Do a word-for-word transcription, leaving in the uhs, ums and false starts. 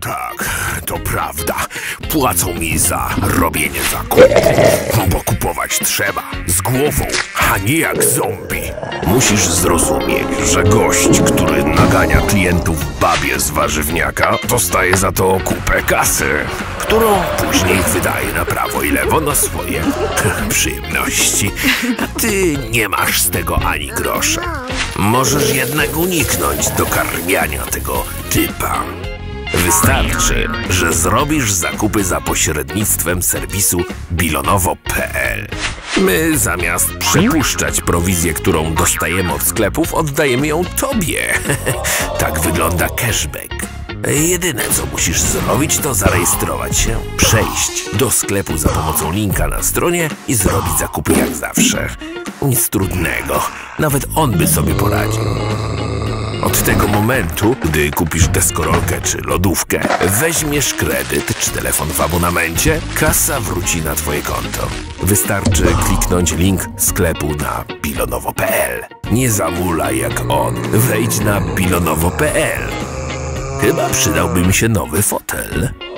tak, to prawda. Płacą mi za robienie zakupów, bo kupować trzeba z głową, a nie jak zombie. Musisz zrozumieć, że gość, który nagania klientów babie z warzywniaka, dostaje za to kupę kasy, którą później wydaje na prawo i lewo na swoje przyjemności. A ty nie masz z tego ani grosza. Możesz jednak uniknąć dokarmiania tego typa. Wystarczy, że zrobisz zakupy za pośrednictwem serwisu bilonowo kropka pe el. My zamiast przepuszczać prowizję, którą dostajemy od sklepów, oddajemy ją tobie. Tak wygląda cashback. Jedyne, co musisz zrobić, to zarejestrować się, przejść do sklepu za pomocą linka na stronie i zrobić zakupy jak zawsze. Nic trudnego. Nawet on by sobie poradził. Od tego momentu, gdy kupisz deskorolkę czy lodówkę, weźmiesz kredyt czy telefon w abonamencie, kasa wróci na twoje konto. Wystarczy kliknąć link sklepu na bilonowo kropka pe el. Nie zamulaj jak on. Wejdź na bilonowo kropka pe el. Chyba przydałby mi się nowy fotel.